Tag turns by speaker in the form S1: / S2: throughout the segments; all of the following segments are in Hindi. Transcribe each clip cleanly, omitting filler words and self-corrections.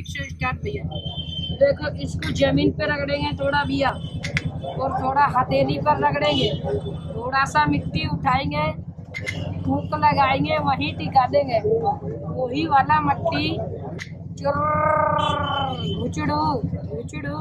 S1: से स्टार्ट भैया। देखो इसको जमीन पे रगड़ेंगे थोड़ा भैया, और थोड़ा हथेली पर रगड़ेंगे, थोड़ा सा मिट्टी उठाएंगे, फूंक लगाएंगे, वहीं टिका देंगे, वही वाला मट्टी घुचड़ू घुचड़ू।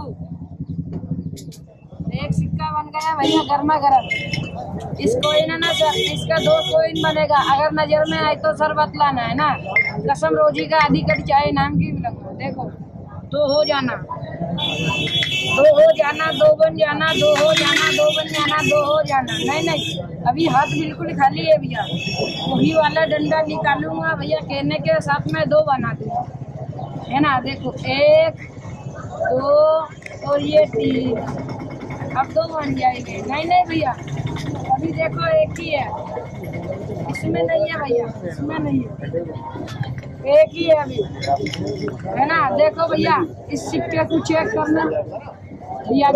S1: एक सिक्का बन गया भैया गर्मा गर्म। इस कोइन ना सर, इसका 2 कोइन बनेगा। अगर नजर में आए तो सर बतलाना है ना, कसम रोजी का आधी कट चाहे नाम की देखो, तो हो जाना, 2 हो जाना, 2 बन जाना, 2 हो जाना, 2 बन जाना, 2 हो जाना। नहीं नहीं, अभी हाथ बिल्कुल खाली है भैया, वही वाला डंडा निकालूंगा भैया, कहने के साथ में 2 बना दूंगा, है ना। देखो 1 2 और ये 3, अब 2 बन जाएंगे। नहीं नहीं भैया, अभी देखो 1 ही है, इसमें नहीं है भैया, इसमें नहीं है, 1 ही है अभी, है ना। देखो भैया इस सिक्के को चेक करना भैया,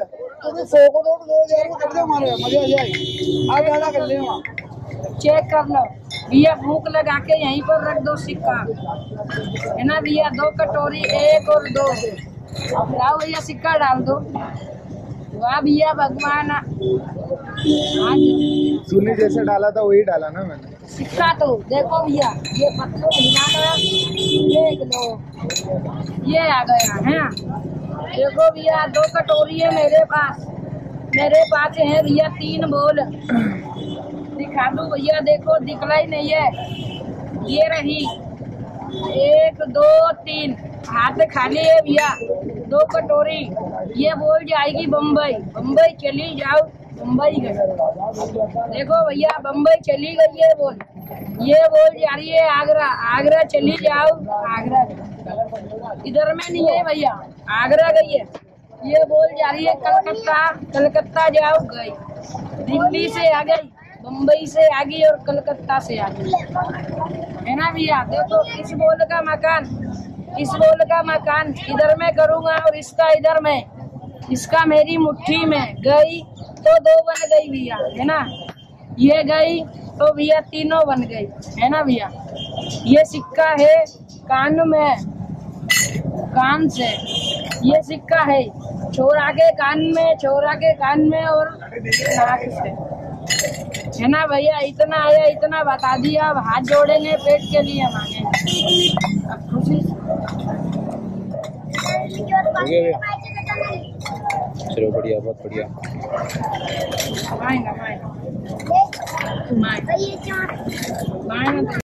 S1: चेक कर लो भैया, भूख लगा के यहीं पर रख दो सिक्का, है ना भैया। 2 कटोरी 1 और 2, लाओ भैया सिक्का डाल दो। वाह भैया भगवान,
S2: सुनी जैसे डाला था वही डाला ना मैंने
S1: सिक्का। तो देखो भैया ये पत्थर हिलाना, देख लो ये आ गया है। देखो भैया 2 कटोरी है मेरे पास है भैया 3 बोल, दिखा दो भैया, देखो दिखला ही नहीं है, ये रही 1 2 3, हाथ खाली है भैया। 2 कटोरी ये बोल जाएगी बम्बई, बम्बई चली जाओ, बम्बई गई। देखो भैया बम्बई चली गई है बोल, ये बोल जा रही है आगरा, आगरा चली जाओ, आगरा गई। इधर में नहीं है भैया, आगरा गई है। ये बोल जा रही है कलकत्ता, कलकत्ता जाओ, गई। दिल्ली से आ गई, बम्बई से आ गई और कलकत्ता से आ गई, है ना भैया। देखो इस बोल का मकान, इस बोल का मकान इधर में करूँगा, और इसका इधर में, इसका मेरी मुट्ठी में गई तो 2 बन गई भैया, है ना। ये गई तो भैया 3 बन गई, है ना भैया। ये सिक्का है कान में, कान से ये सिक्का है, छोरा के कान में, छोरा के कान में और नाक से, है ना भैया। इतना आया, इतना बता दिया। अब हाथ जोड़ेंगे पेट के लिए मांगे, अब खुशी
S2: चलो बढ़िया, बहुत बढ़िया।
S1: माएगा